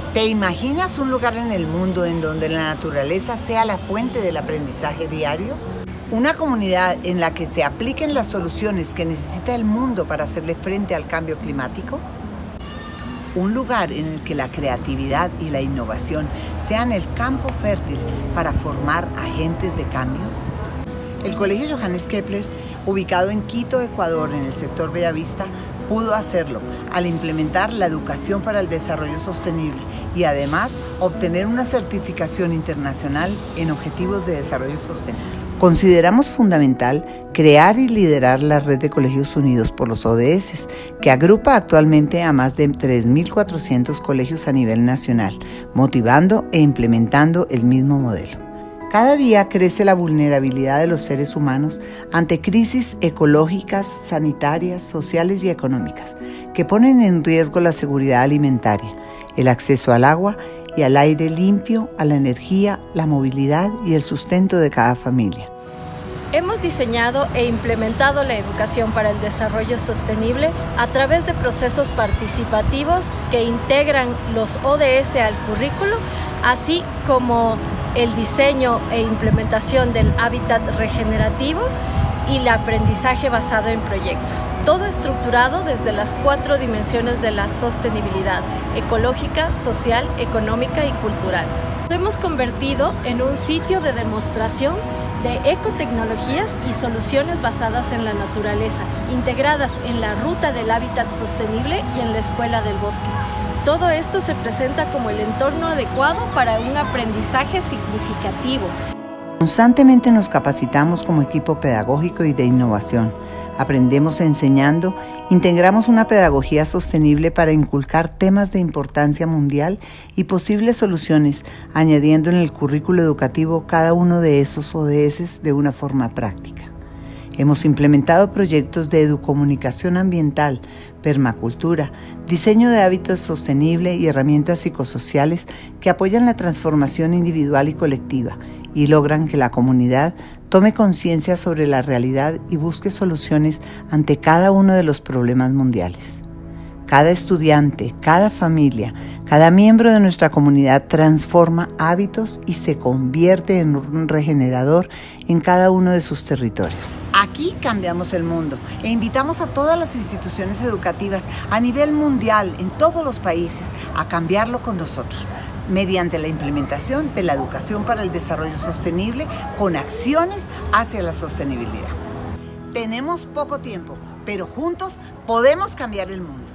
¿Te imaginas un lugar en el mundo en donde la naturaleza sea la fuente del aprendizaje diario? Una comunidad en la que se apliquen las soluciones que necesita el mundo para hacerle frente al cambio climático. Un lugar en el que la creatividad y la innovación sean el campo fértil para formar agentes de cambio. El Colegio Johannes Kepler, ubicado en Quito, Ecuador, en el sector Bellavista, pudo hacerlo al implementar la educación para el desarrollo sostenible y además obtener una certificación internacional en objetivos de desarrollo sostenible. Consideramos fundamental crear y liderar la red de Colegios Unidos por los ODS, que agrupa actualmente a más de 3.400 colegios a nivel nacional, motivando e implementando el mismo modelo. Cada día crece la vulnerabilidad de los seres humanos ante crisis ecológicas, sanitarias, sociales y económicas que ponen en riesgo la seguridad alimentaria, el acceso al agua y al aire limpio, a la energía, la movilidad y el sustento de cada familia. Hemos diseñado e implementado la educación para el desarrollo sostenible a través de procesos participativos que integran los ODS al currículo, así como el diseño e implementación del hábitat regenerativo y el aprendizaje basado en proyectos. Todo estructurado desde las 4 dimensiones de la sostenibilidad: ecológica, social, económica y cultural. Nos hemos convertido en un sitio de demostración de ecotecnologías y soluciones basadas en la naturaleza, integradas en la ruta del hábitat sostenible y en la escuela del bosque. Todo esto se presenta como el entorno adecuado para un aprendizaje significativo. Constantemente nos capacitamos como equipo pedagógico y de innovación. Aprendemos enseñando, integramos una pedagogía sostenible para inculcar temas de importancia mundial y posibles soluciones, añadiendo en el currículo educativo cada uno de esos ODS de una forma práctica. Hemos implementado proyectos de educomunicación ambiental, permacultura, diseño de hábitos sostenibles y herramientas psicosociales que apoyan la transformación individual y colectiva y logran que la comunidad tome conciencia sobre la realidad y busque soluciones ante cada uno de los problemas mundiales. Cada estudiante, cada familia, cada miembro de nuestra comunidad transforma hábitos y se convierte en un regenerador en cada uno de sus territorios. Aquí cambiamos el mundo e invitamos a todas las instituciones educativas a nivel mundial, en todos los países, a cambiarlo con nosotros, mediante la implementación de la educación para el desarrollo sostenible con acciones hacia la sostenibilidad. Tenemos poco tiempo, pero juntos podemos cambiar el mundo.